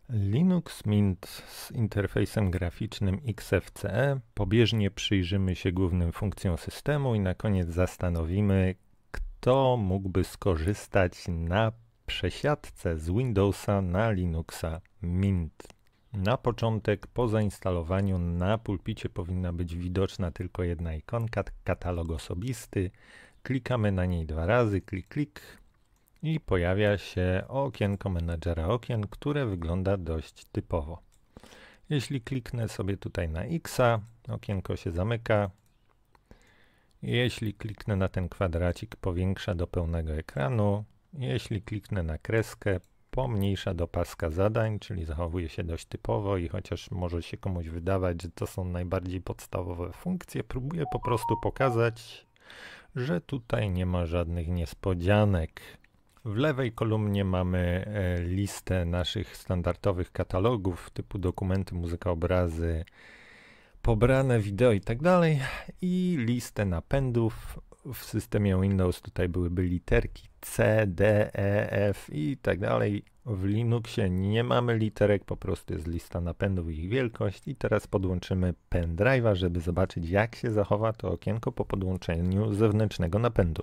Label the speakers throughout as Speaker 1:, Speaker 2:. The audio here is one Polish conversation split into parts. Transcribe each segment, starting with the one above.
Speaker 1: Linux Mint z interfejsem graficznym XFCE. Pobieżnie przyjrzymy się głównym funkcjom systemu i na koniec zastanowimy, kto mógłby skorzystać na przesiadce z Windowsa na Linuxa Mint. Na początek, po zainstalowaniu, na pulpicie powinna być widoczna tylko jedna ikonka, katalog osobisty. Klikamy na niej 2 razy, klik, klik. I pojawia się okienko menadżera okien, które wygląda dość typowo. Jeśli kliknę sobie tutaj na X, okienko się zamyka. Jeśli kliknę na ten kwadracik, powiększa do pełnego ekranu. Jeśli kliknę na kreskę, pomniejsza do paska zadań, czyli zachowuje się dość typowo i chociaż może się komuś wydawać, że to są najbardziej podstawowe funkcje, próbuję po prostu pokazać, że tutaj nie ma żadnych niespodzianek. W lewej kolumnie mamy listę naszych standardowych katalogów typu dokumenty, muzyka, obrazy, pobrane wideo i tak dalej i listę napędów. W systemie Windows tutaj byłyby literki C, D, E, F i tak dalej. W Linuxie nie mamy literek, po prostu jest lista napędów i ich wielkość. I teraz podłączymy pendrive'a, żeby zobaczyć, jak się zachowa to okienko po podłączeniu zewnętrznego napędu.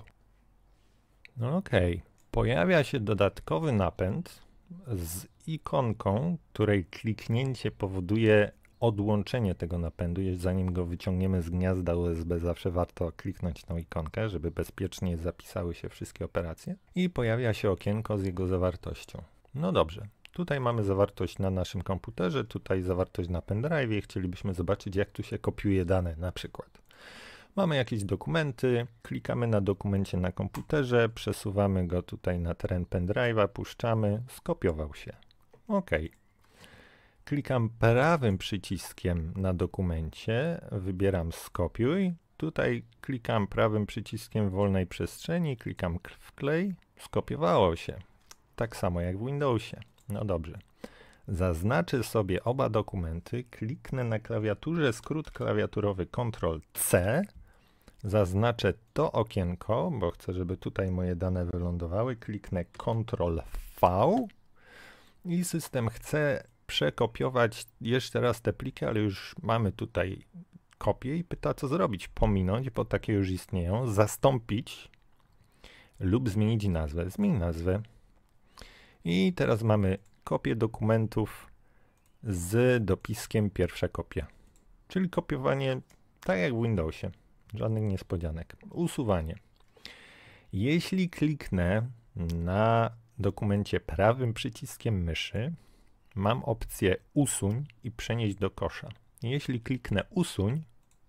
Speaker 1: Pojawia się dodatkowy napęd z ikonką, której kliknięcie powoduje odłączenie tego napędu. Zanim go wyciągniemy z gniazda USB, zawsze warto kliknąć tą ikonkę, żeby bezpiecznie zapisały się wszystkie operacje. I pojawia się okienko z jego zawartością. No dobrze, tutaj mamy zawartość na naszym komputerze, tutaj zawartość na pendrive. Chcielibyśmy zobaczyć, jak tu się kopiuje dane na przykład. Mamy jakieś dokumenty, klikamy na dokumencie na komputerze, przesuwamy go tutaj na teren pendrive'a, puszczamy, skopiował się. OK. Klikam prawym przyciskiem na dokumencie, wybieram skopiuj. Tutaj klikam prawym przyciskiem w wolnej przestrzeni, klikam wklej, skopiowało się. Tak samo jak w Windowsie. No dobrze. Zaznaczę sobie oba dokumenty, kliknę na klawiaturze skrót klawiaturowy Ctrl+C, zaznaczę to okienko, bo chcę, żeby tutaj moje dane wylądowały, kliknę Ctrl+V i system chce przekopiować jeszcze raz te pliki, ale już mamy tutaj kopię i pyta, co zrobić. Pominąć, bo takie już istnieją, zastąpić lub zmienić nazwę. Zmień nazwę. I teraz mamy kopię dokumentów z dopiskiem pierwsza kopia. Czyli kopiowanie tak jak w Windowsie. Żadnych niespodzianek. Usuwanie. Jeśli kliknę na dokumencie prawym przyciskiem myszy, mam opcję usuń i przenieść do kosza. Jeśli kliknę usuń,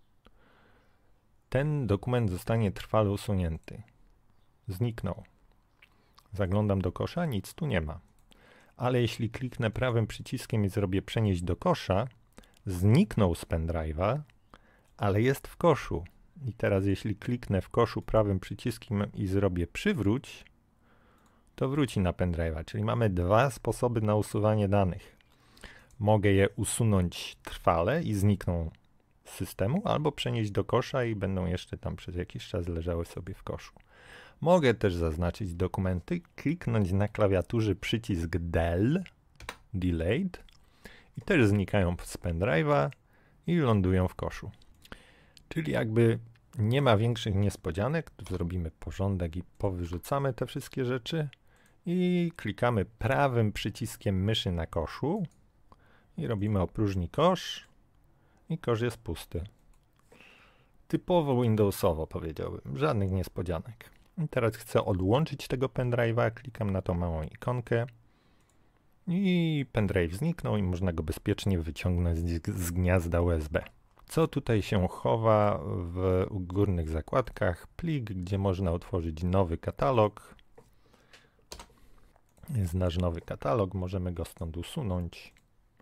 Speaker 1: ten dokument zostanie trwale usunięty. Zniknął. Zaglądam do kosza, nic tu nie ma. Ale jeśli kliknę prawym przyciskiem i zrobię przenieść do kosza, zniknął z pendrive'a, ale jest w koszu. I teraz jeśli kliknę w koszu prawym przyciskiem i zrobię przywróć, to wróci na pendrive'a. Czyli mamy 2 sposoby na usuwanie danych. Mogę je usunąć trwale i znikną z systemu, albo przenieść do kosza i będą jeszcze tam przez jakiś czas leżały sobie w koszu. Mogę też zaznaczyć dokumenty, kliknąć na klawiaturze przycisk Del, Delayed i też znikają z pendrive'a i lądują w koszu. Czyli jakby nie ma większych niespodzianek, tu zrobimy porządek i powyrzucamy te wszystkie rzeczy i klikamy prawym przyciskiem myszy na koszu i robimy opróżni kosz i kosz jest pusty. Typowo Windowsowo powiedziałbym, żadnych niespodzianek. I teraz chcę odłączyć tego pendrive'a, klikam na tą małą ikonkę i pendrive zniknął i można go bezpiecznie wyciągnąć z gniazda USB. Co tutaj się chowa w górnych zakładkach? Plik, gdzie można otworzyć nowy katalog. Jest nasz nowy katalog, możemy go stąd usunąć.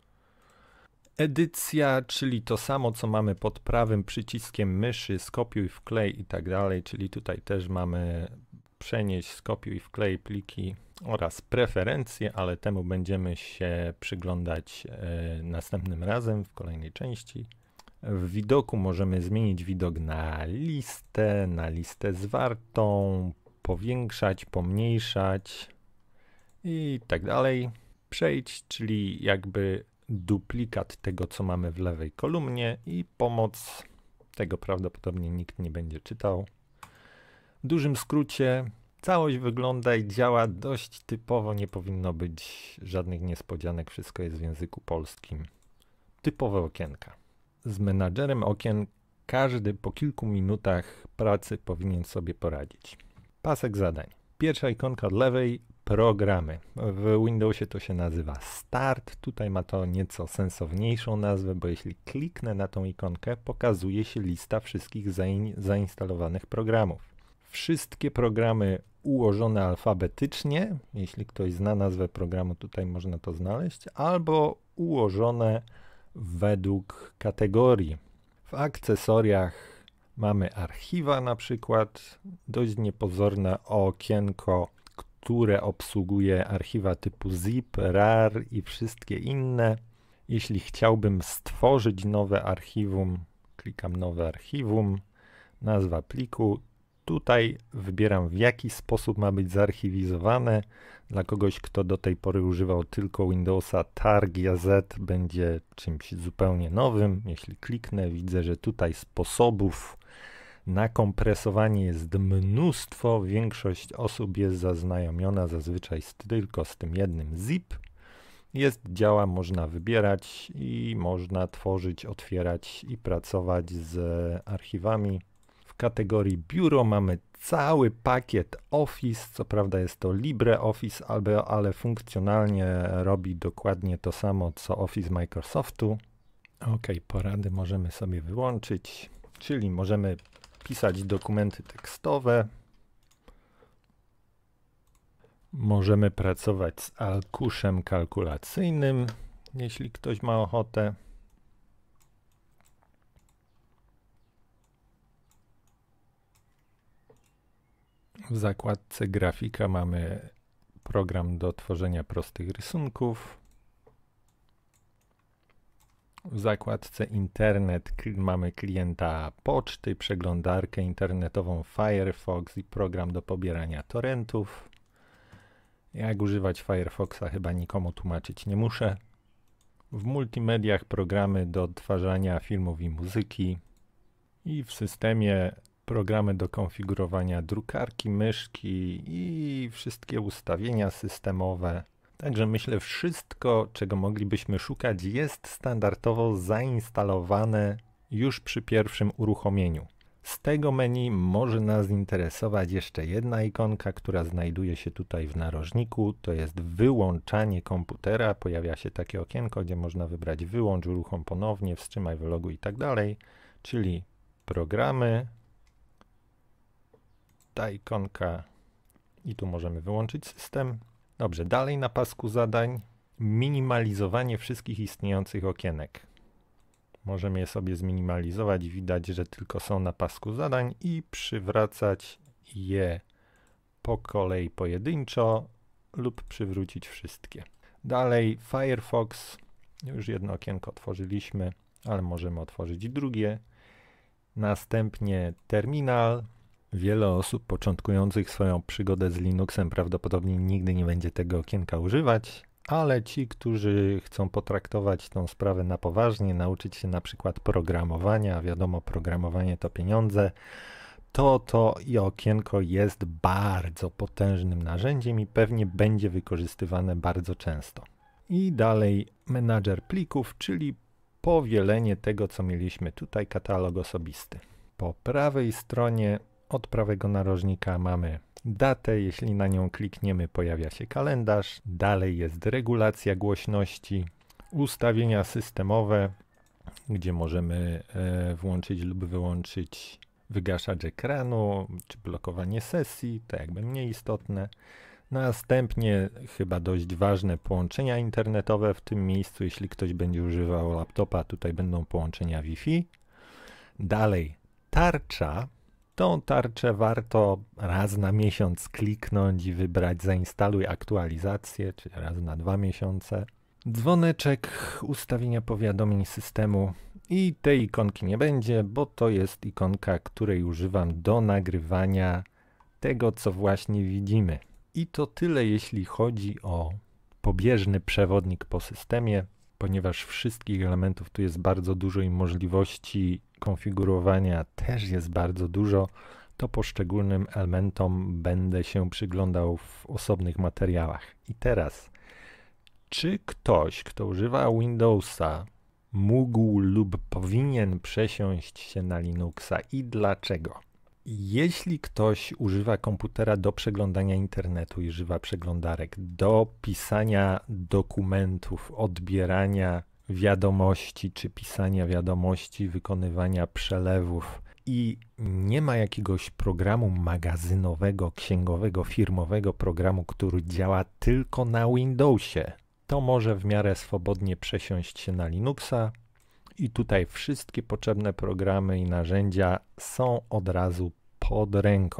Speaker 1: Edycja, czyli to samo, co mamy pod prawym przyciskiem myszy, skopiuj, wklej i tak dalej, czyli tutaj też mamy przenieść, skopiuj, wklej pliki oraz preferencje, ale temu będziemy się przyglądać następnym razem w kolejnej części. W widoku możemy zmienić widok na listę zwartą, powiększać, pomniejszać i tak dalej. Przejdź, czyli jakby duplikat tego, co mamy w lewej kolumnie i pomoc. Tego prawdopodobnie nikt nie będzie czytał. W dużym skrócie całość wygląda i działa dość typowo, nie powinno być żadnych niespodzianek, wszystko jest w języku polskim. Typowe okienka. Z menadżerem okien każdy po kilku minutach pracy powinien sobie poradzić. Pasek zadań. Pierwsza ikonka od lewej, programy. W Windowsie to się nazywa Start. Tutaj ma to nieco sensowniejszą nazwę, bo jeśli kliknę na tą ikonkę, pokazuje się lista wszystkich zainstalowanych programów. Wszystkie programy ułożone alfabetycznie, jeśli ktoś zna nazwę programu, tutaj można to znaleźć, albo ułożone według kategorii. W akcesoriach mamy archiwa na przykład, dość niepozorne okienko, które obsługuje archiwa typu zip, rar i wszystkie inne. Jeśli chciałbym stworzyć nowe archiwum, klikam nowe archiwum, nazwa pliku. Tutaj wybieram, w jaki sposób ma być zarchiwizowane. Dla kogoś, kto do tej pory używał tylko Windowsa, targ.jz będzie czymś zupełnie nowym. Jeśli kliknę, widzę, że tutaj sposobów na kompresowanie jest mnóstwo. Większość osób jest zaznajomiona zazwyczaj tylko z tym jednym zip. Działa, można wybierać i można tworzyć, otwierać i pracować z archiwami. W kategorii biuro mamy cały pakiet Office, co prawda jest to LibreOffice, ale funkcjonalnie robi dokładnie to samo co Office Microsoftu. OK, porady możemy sobie wyłączyć, czyli możemy pisać dokumenty tekstowe, możemy pracować z arkuszem kalkulacyjnym, jeśli ktoś ma ochotę. W zakładce grafika mamy program do tworzenia prostych rysunków. W zakładce internet mamy klienta poczty, przeglądarkę internetową Firefox i program do pobierania torrentów. Jak używać Firefoxa chyba nikomu tłumaczyć nie muszę. W multimediach programy do odtwarzania filmów i muzyki. I w systemie programy do konfigurowania drukarki, myszki i wszystkie ustawienia systemowe. Także myślę, wszystko, czego moglibyśmy szukać, jest standardowo zainstalowane już przy pierwszym uruchomieniu. Z tego menu może nas interesować jeszcze jedna ikonka, która znajduje się tutaj w narożniku. To jest wyłączanie komputera. Pojawia się takie okienko, gdzie można wybrać wyłącz, uruchom ponownie, wstrzymaj, wyloguj i tak dalej. Czyli programy, ta ikonka i tu możemy wyłączyć system. Dobrze, dalej na pasku zadań minimalizowanie wszystkich istniejących okienek. Możemy je sobie zminimalizować, widać, że tylko są na pasku zadań i przywracać je po kolei pojedynczo lub przywrócić wszystkie. Dalej Firefox, już jedno okienko otworzyliśmy, ale możemy otworzyć drugie. Następnie terminal. Wiele osób początkujących swoją przygodę z Linuxem prawdopodobnie nigdy nie będzie tego okienka używać, ale ci, którzy chcą potraktować tą sprawę na poważnie, nauczyć się na przykład programowania, wiadomo, programowanie to pieniądze, to i okienko jest bardzo potężnym narzędziem i pewnie będzie wykorzystywane bardzo często. I dalej menadżer plików, czyli powielenie tego, co mieliśmy tutaj, katalog osobisty. Po prawej stronie od prawego narożnika mamy datę, jeśli na nią klikniemy, pojawia się kalendarz. Dalej jest regulacja głośności, ustawienia systemowe, gdzie możemy włączyć lub wyłączyć wygaszacz ekranu, czy blokowanie sesji, to jakby mniej istotne. Następnie, chyba dość ważne, połączenia internetowe w tym miejscu, jeśli ktoś będzie używał laptopa, tutaj będą połączenia Wi-Fi. Dalej tarcza. Tą tarczę warto raz na miesiąc kliknąć i wybrać zainstaluj aktualizację, czyli raz na 2 miesiące. Dzwoneczek, ustawienia powiadomień systemu i tej ikonki nie będzie, bo to jest ikonka, której używam do nagrywania tego, co właśnie widzimy. I to tyle, jeśli chodzi o pobieżny przewodnik po systemie, ponieważ wszystkich elementów tu jest bardzo dużo i możliwości konfigurowania też jest bardzo dużo, to poszczególnym elementom będę się przyglądał w osobnych materiałach. I teraz, czy ktoś, kto używa Windowsa, mógł lub powinien przesiąść się na Linuxa i dlaczego? Jeśli ktoś używa komputera do przeglądania internetu i używa przeglądarek, do pisania dokumentów, odbierania wiadomości czy pisania wiadomości, wykonywania przelewów i nie ma jakiegoś programu magazynowego, księgowego, firmowego programu, który działa tylko na Windowsie, to może w miarę swobodnie przesiąść się na Linuxa i tutaj wszystkie potrzebne programy i narzędzia są od razu pod ręką.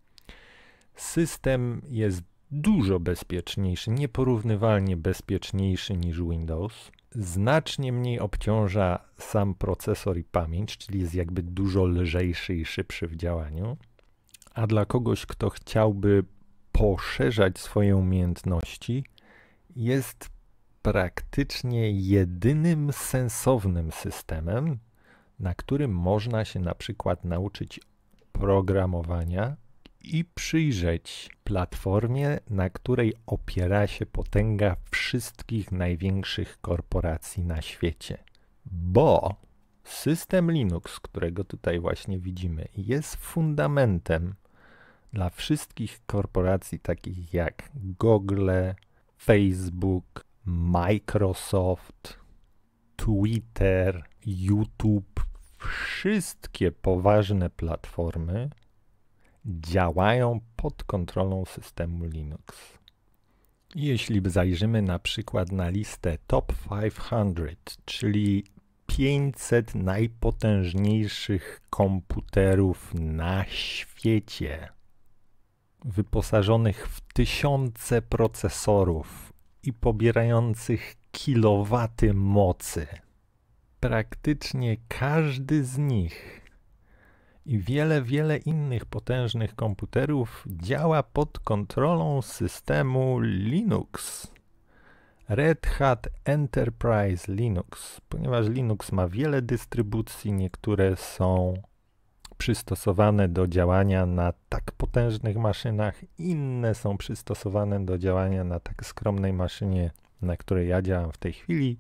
Speaker 1: System jest dużo bezpieczniejszy, nieporównywalnie bezpieczniejszy niż Windows. Znacznie mniej obciąża sam procesor i pamięć, czyli jest jakby dużo lżejszy i szybszy w działaniu. A dla kogoś, kto chciałby poszerzać swoje umiejętności, jest praktycznie jedynym sensownym systemem, na którym można się na przykład nauczyć programowania i przyjrzeć platformie, na której opiera się potęga wszystkich największych korporacji na świecie. Bo system Linux, którego tutaj właśnie widzimy, jest fundamentem dla wszystkich korporacji takich jak Google, Facebook, Microsoft, Twitter, YouTube. Wszystkie poważne platformy działają pod kontrolą systemu Linux. Jeśli zajrzymy na przykład na listę Top 500, czyli 500 najpotężniejszych komputerów na świecie, wyposażonych w tysiące procesorów i pobierających kilowaty mocy, praktycznie każdy z nich i wiele innych potężnych komputerów działa pod kontrolą systemu Linux. Red Hat Enterprise Linux, ponieważ Linux ma wiele dystrybucji, niektóre są przystosowane do działania na tak potężnych maszynach, inne są przystosowane do działania na tak skromnej maszynie, na której ja działam w tej chwili.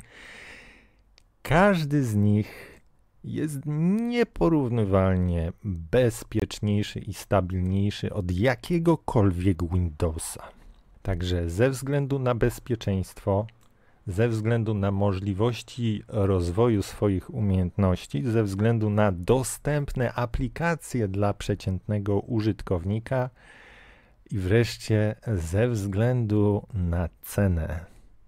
Speaker 1: Każdy z nich jest nieporównywalnie bezpieczniejszy i stabilniejszy od jakiegokolwiek Windowsa. Także ze względu na bezpieczeństwo, ze względu na możliwości rozwoju swoich umiejętności, ze względu na dostępne aplikacje dla przeciętnego użytkownika i wreszcie ze względu na cenę.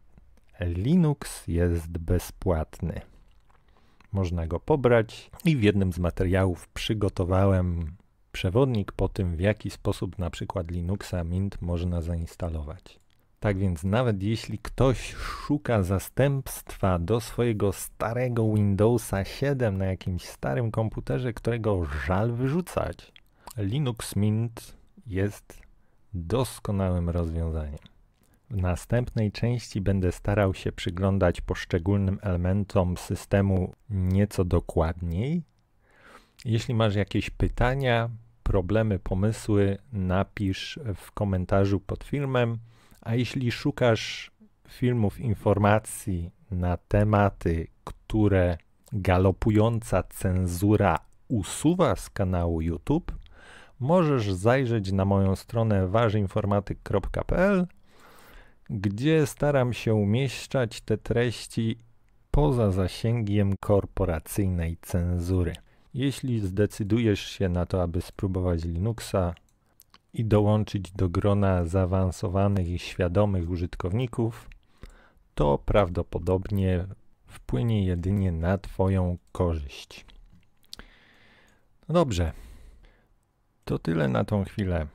Speaker 1: Linux jest bezpłatny. Można go pobrać i w jednym z materiałów przygotowałem przewodnik po tym, w jaki sposób na przykład Linuxa Mint można zainstalować. Tak więc nawet jeśli ktoś szuka zastępstwa do swojego starego Windowsa 7 na jakimś starym komputerze, którego żal wyrzucać, Linux Mint jest doskonałym rozwiązaniem. W następnej części będę starał się przyglądać poszczególnym elementom systemu nieco dokładniej. Jeśli masz jakieś pytania, problemy, pomysły, napisz w komentarzu pod filmem, a jeśli szukasz filmów, informacji na tematy, które galopująca cenzura usuwa z kanału YouTube, możesz zajrzeć na moją stronę wazinformatyk.pl, gdzie staram się umieszczać te treści poza zasięgiem korporacyjnej cenzury. Jeśli zdecydujesz się na to, aby spróbować Linuxa i dołączyć do grona zaawansowanych i świadomych użytkowników, to prawdopodobnie wpłynie jedynie na Twoją korzyść. No dobrze, to tyle na tą chwilę.